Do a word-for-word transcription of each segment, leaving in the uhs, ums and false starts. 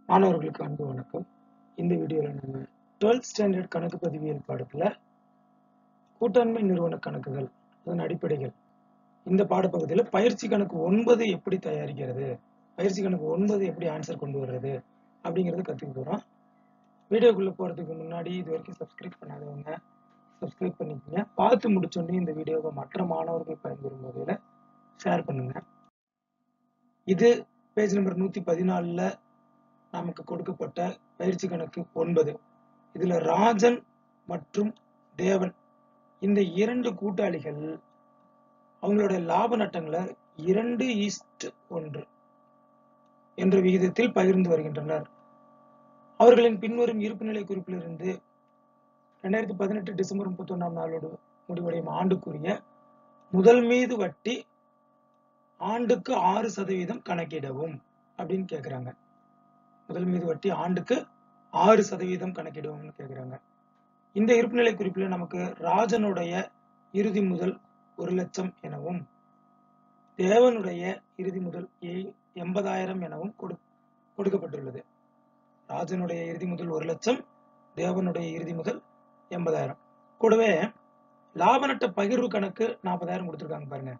மாணவர்களுக்கு அன்பு வணக்கம். இந்த வீடியோல நம்ம டுவெல்த் ஸ்டாண்டர்ட் கணக்கு பதிவியல் பாடத்துல கூட்டாண்மை நிறுவன கணக்குகள் அதன் அடிப்படைகள் இந்த பாடப்பகுதியில பயிற்சி கணக்கு ஒன்பது எப்படி தயாரிக்கிறது, பயிற்சி கணக்கு ஒன்பது எப்படி ஆன்சர் கொண்டு வர்றது அப்படிங்கறத கத்துக்க போறோம். வீடியோக்குள்ள போறதுக்கு முன்னாடி இது வரைக்கும் சப்ஸ்கிரைப் பண்ணாதவங்க சப்ஸ்கிரைப் பண்ணிக்கங்க. பார்த்து முடிச்சோடனே இந்த வீடியோவை மற்ற மாணவர்கள் பயன்பெறும் வகையில ஷேர் பண்ணுங்க. இது பேஜ் நம்பர் நூத்தி பதினாலுல நமக்கு கொடுக்கப்பட்ட பயிற்சி கணக்கு ஒன்பது. இதுல ராஜன் மற்றும் தேவன் இந்த இரண்டு கூட்டாளிகள் அவங்களுடைய லாப நட்டங்களை இரண்டு ஈஸ்ட் ஒன்று என்ற விகிதத்தில் பகிர்ந்து வருகின்றனர். அவர்களின் பின்வரும் இருப்பு நிலை குறிப்பிலிருந்து இரண்டாயிரத்தி பதினெட்டு டிசம்பர் முப்பத்தி ஒன்னாம் நாளோடு முடிவடையும் ஆண்டுக்குரிய முதல் மீது வட்டி ஆண்டுக்கு ஆறு சதவீதம் கணக்கிடவும் அப்படின்னு கேக்குறாங்க. முதல் மீது வட்டி ஆண்டுக்கு ஆறு சதவீதம் கணக்கிடுவோம்னு கேக்குறாங்க. இந்த இருப்பு நிலை குறிப்பில் நமக்கு ராஜனுடைய இறுதி முதல் ஒரு லட்சம் எனவும் தேவனுடைய இறுதி முதல் எண்பதாயிரம் எனவும் கொடுக்கப்பட்டுள்ளது. ராஜனுடைய இறுதி முதல் ஒரு லட்சம், தேவனுடைய இறுதி முதல் எண்பதாயிரம். கூடவே லாப நட்ட பகிர்வு கணக்கு நாற்பதாயிரம் கொடுத்திருக்காங்க பாருங்க.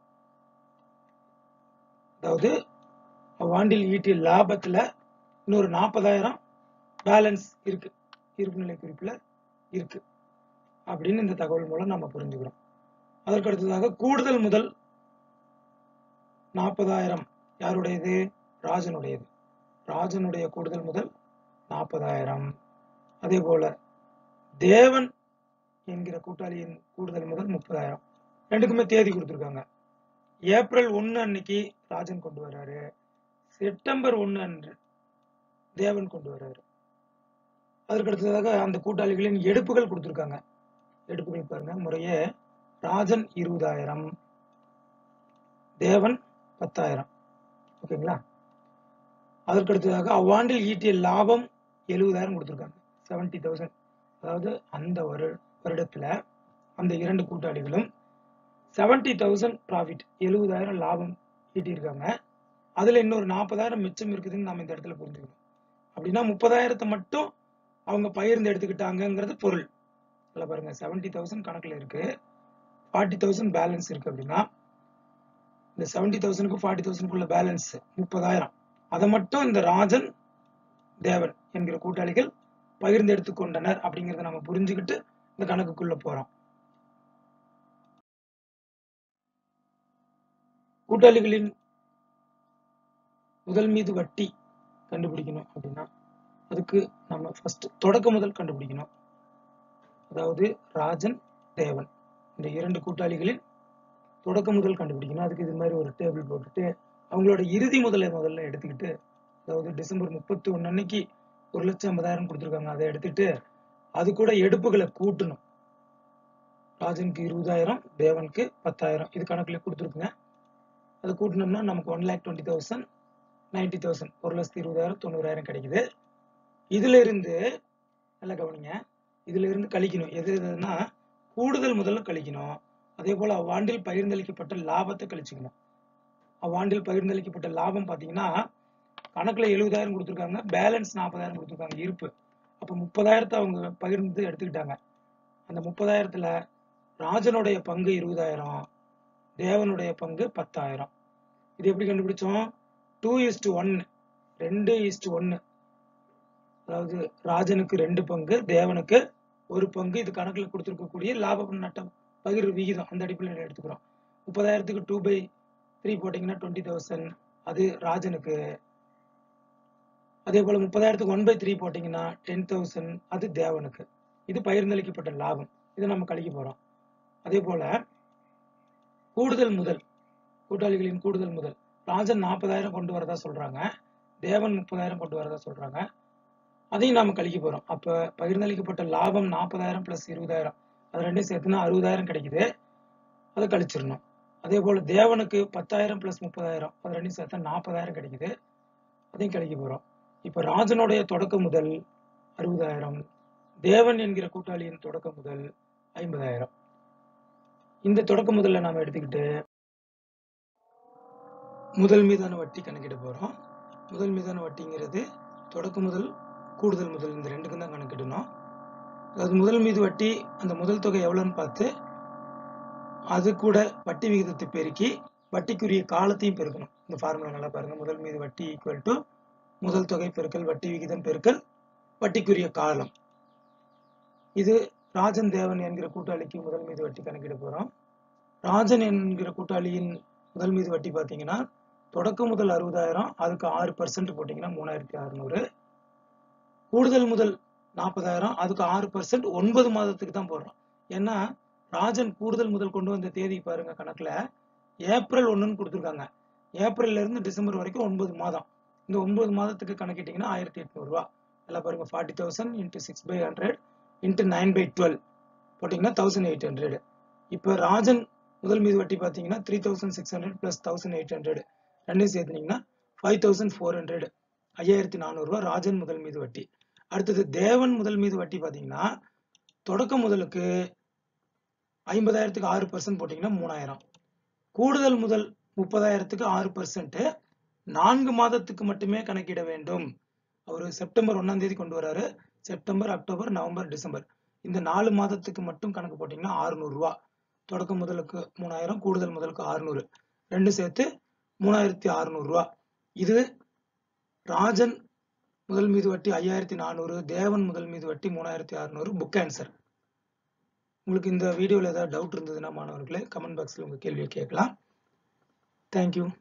அதாவது அவ்வாண்டில் ஈட்டிய லாபத்துல இன்னொரு நாற்பதாயிரம் பேலன்ஸ் இருக்கு, இருப்பு நிலை குறிப்புல இருக்கு அப்படின்னு இந்த தகவல் மூலம் நம்ம புரிஞ்சுக்கிறோம். அதற்கு அடுத்ததாக கூடுதல் முதல் நாற்பதாயிரம் யாருடையது? ராஜனுடையது. ராஜனுடைய கூடுதல் முதல் நாற்பதாயிரம். அதே போல தேவன் என்கிற கூட்டாளியின் கூடுதல் முதல் முப்பதாயிரம். ரெண்டுக்குமே தேதி கொடுத்திருக்காங்க. ஏப்ரல் ஒன்னு அன்னைக்கு ராஜன் கொண்டு வர்றாரு, செப்டம்பர் ஒன்னு அன்று தேவன் கொண்டு வர்றாரு. அதற்கு அடுத்ததாக அந்த கூட்டாளிகளின் எடுப்புகள் கொடுத்திருக்காங்க. எடுப்புகள் பாருங்க, முறையே ராஜன் இருபதாயிரம், தேவன் பத்தாயிரம். ஓகேங்களா? அதற்கு அடுத்ததாக அவ்வாண்டில் ஈட்டிய லாபம் எழுபதாயிரம் கொடுத்திருக்காங்க, செவன்டி தௌசண்ட். அதாவது அந்த ஒரு வருடத்துல அந்த இரண்டு கூட்டாளிகளும் செவன்டி தௌசண்ட் ப்ராஃபிட், எழுபதாயிரம் லாபம் ஈட்டியிருக்காங்க. அதுல இன்னொரு நாற்பதாயிரம் மிச்சம் இருக்குதுன்னு நம்ம இந்த இடத்துல புரிஞ்சுக்கணும். அப்படின்னா முப்பதாயிரத்தை மட்டும் அவங்க பகிர்ந்து எடுத்துக்கிட்டாங்கிறது பொருள். இல்ல பாருங்க, செவன்டி தௌசண்ட் கணக்குல இருக்கு, ஃபார்ட்டி தௌசண்ட் பேலன்ஸ் இருக்கு. அப்படின்னா இந்த செவன்டி தௌசண்ட்க்கு ஃபார்ட்டி தௌசண்ட்குள்ள பேலன்ஸ் முப்பதாயிரம், அதை மட்டும் இந்த ராஜன் தேவன் என்கிற கூட்டாளிகள் பகிர்ந்து எடுத்துக்கொண்டனர் அப்படிங்கறத நம்ம புரிஞ்சுக்கிட்டு இந்த கணக்குக்குள்ள போறோம். கூட்டாளிகளின் முதல் மீது வட்டி கண்டுபிடிக்கணும் அப்படின்னா அதுக்கு நம்ம ஃபர்ஸ்ட் தொடக்க முதல் கண்டுபிடிக்கணும். அதாவது ராஜன் தேவன் இந்த இரண்டு கூட்டாளிகளின் தொடக்க முதல் கண்டுபிடிக்கணும். அதுக்கு இது மாதிரி ஒரு டேபிள் போட்டுட்டு அவங்களோட இறுதி முதலை முதல்ல எடுத்துக்கிட்டு, அதாவது டிசம்பர் முப்பத்தி ஒன்னு அன்னைக்கு ஒரு லட்சம் ஐம்பதாயிரம் கொடுத்துருக்காங்க, அதை எடுத்துட்டு அது கூட எடுப்புகளை கூட்டணும். ராஜனுக்கு இருபதாயிரம், தேவனுக்கு பத்தாயிரம், இது கணக்குல கொடுத்துருக்குங்க. அதை கூட்டினோம்னா நமக்கு one lakh twenty thousand ninety thousand ஒரு லட்சத்தி இருபதாயிரம் தொண்ணூறாயிரம் கிடைக்குது. இதுல இருந்து நல்லா கவனிங்க, இதுல இருந்து கழிக்கணும். எது எதுனா கூடுதல் முதல்ல கழிக்கணும். அதே போல அவ்வாண்டில் பகிர்ந்தளிக்கப்பட்ட லாபத்தை கழிச்சுக்கணும். அவ்வாண்டில் பகிர்ந்தளிக்கப்பட்ட லாபம் பாத்தீங்கன்னா கணக்குல எழுபதாயிரம் கொடுத்துருக்காங்க, பேலன்ஸ் நாற்பதாயிரம் கொடுத்துருக்காங்க இருப்பு. அப்ப முப்பதாயிரத்தை அவங்க பகிர்ந்து எடுத்துக்கிட்டாங்க. அந்த முப்பதாயிரத்துல ராஜனுடைய பங்கு இருபதாயிரம், தேவனுடைய பங்கு பத்தாயிரம். இது எப்படி கண்டுபிடிச்சோம்? டூ இஸ்டு ஒன்னு, ரெண்டு இஸ்டு ஒன்னு. அதாவது ராஜனுக்கு ரெண்டு பங்கு, தேவனுக்கு ஒரு பங்கு. இது கணக்குல கொடுத்திருக்கக்கூடிய லாபம் நட்டம் பகிர்வு விகிதம், அந்த அடிப்படையில் எடுத்துக்கிறோம். முப்பதாயிரத்துக்கு டூ பை த்ரீ போட்டீங்கன்னா டுவெண்ட்டி தௌசண்ட், அது ராஜனுக்கு. அதே போல முப்பதாயிரத்துக்கு ஒன் பை த்ரீ போட்டீங்கன்னா டென் தௌசண்ட், அது தேவனுக்கு. இது பகிர்ந்தளிக்கப்பட்ட லாபம், இதை நம்ம கழிக்க போறோம். அதே போல கூடுதல் முதல், கூட்டாளிகளின் கூடுதல் முதல், ராஜன் நாற்பதாயிரம் கொண்டு வரதா சொல்றாங்க, தேவன் முப்பதாயிரம் கொண்டு வரதா சொல்றாங்க. அதையும் நாம கழிக்க போறோம். அப்ப பகிர்ந்தளிக்கப்பட்ட லாபம் நாற்பதாயிரம் பிளஸ் இருபதாயிரம், அது ரெண்டையும் சேர்த்துனா அறுபதாயிரம் கிடைக்குது, அதை கழிச்சிடணும். அதே போல தேவனுக்கு பத்தாயிரம் பிளஸ் முப்பதாயிரம், அது ரெண்டையும் சேர்த்தா நாற்பதாயிரம் கிடைக்குது, அதையும் கழிக்க போறோம். இப்ப ராஜனுடைய தொடக்க முதல் அறுபதாயிரம், தேவன் என்கிற கூட்டாளியின் தொடக்க முதல் ஐம்பதாயிரம். இந்த தொடக்க முதல்ல நாம எடுத்துக்கிட்டு முதல் மீதான வட்டி கணக்கிட போறோம். முதல் மீதான வட்டிங்கிறது தொடக்க முதல் கூடுதல் முதல் இந்த ரெண்டுக்கும் தான் கணக்கிடணும். அதாவது முதல் மீது வட்டி அந்த முதல் தொகை எவ்வளோன்னு பார்த்து அது கூட வட்டி விகிதத்தை பெருக்கி வட்டிக்குரிய காலத்தையும் பெருக்கணும். இந்த ஃபார்முலா நல்லா பாருங்க. முதல் மீது வட்டி ஈக்குவல் டு முதல் தொகை பெருக்கல் வட்டி விகிதம் பெருக்கல் வட்டிக்குரிய காலம். இது ராஜன் தேவன் என்கிற கூட்டாளிக்கு முதல் மீது வட்டி கணக்கிட போறோம். ராஜன் என்கிற கூட்டாளியின் முதல் மீது வட்டி பார்த்தீங்கன்னா தொடக்க முதல் அறுபதாயிரம், அதுக்கு ஆறு பர்சன்ட் போட்டீங்கன்னா மூணாயிரத்தி அறுநூறு. கூடுதல் முதல் நாற்பதாயிரம், அதுக்கு ஆறு பர்சன்ட் ஒன்பது மாதத்துக்கு தான் போடுறோம். ஏன்னா ராஜன் கூடுதல் முதல் கொண்டு வந்த தேதி பாருங்க கணக்குல ஏப்ரல் ஒண்ணுன்னு கொடுத்துருக்காங்க. ஏப்ரல்ல இருந்து டிசம்பர் வரைக்கும் ஒன்பது மாதம். இந்த ஒன்பது மாதத்துக்கு கணக்கிட்டீங்கன்னா ஆயிரத்தி எட்நூறு ரூபா. நல்லா பாருங்க. Forty thousand into six by hundred into nine by twelve போட்டீங்கன்னா தௌசண்ட் எயிட் ஹண்ட்ரட். இப்போ ராஜன் முதல் மீது வட்டி பார்த்தீங்கன்னா three thousand six hundred plus thousand eight hundred ரெண்டையும் சேர்த்துனீங்கன்னா ஃபைவ் தௌசண்ட் ஃபோர் ஹண்ட்ரட் ஐயாயிரத்தி நானூறு ரூபா ராஜன் முதல் மீது வட்டி. அடுத்தது தேவன் முதல் மீது வட்டி பார்த்தீங்கன்னா தொடக்க முதலுக்கு ஐம்பதாயிரத்துக்கு ஆறு பர்சன்ட் போட்டீங்கன்னா மூணாயிரம். கூடுதல் முதல் முப்பதாயிரத்துக்கு ஆறு பர்சன்ட் நான்கு மாதத்துக்கு மட்டுமே கணக்கிட வேண்டும். அவர் செப்டம்பர் ஒன்னாம் தேதி கொண்டு வராரு. செப்டம்பர், அக்டோபர், நவம்பர், டிசம்பர் இந்த நாலு மாதத்துக்கு மட்டும் கணக்கு போட்டீங்கன்னா அறுநூறு ரூபா. தொடக்க முதலுக்கு மூணாயிரம், கூடுதல் முதலுக்கு அறுநூறு, ரெண்டு சேர்த்து மூணாயிரத்தி அறுநூறு ரூபா. இது ராஜன் முதல் மீது வட்டி ஐயாயிரத்தி நானூறு, தேவன் முதல் மீது வட்டி மூணாயிரத்தி அறுநூறு. Book answer. உங்களுக்கு இந்த வீடியோவில் ஏதாவது டவுட் இருந்ததுன்னா மாணவர்களே கமெண்ட் பாக்ஸில் உங்கள் கேள்வியை கேட்கலாம். தேங்க்யூ.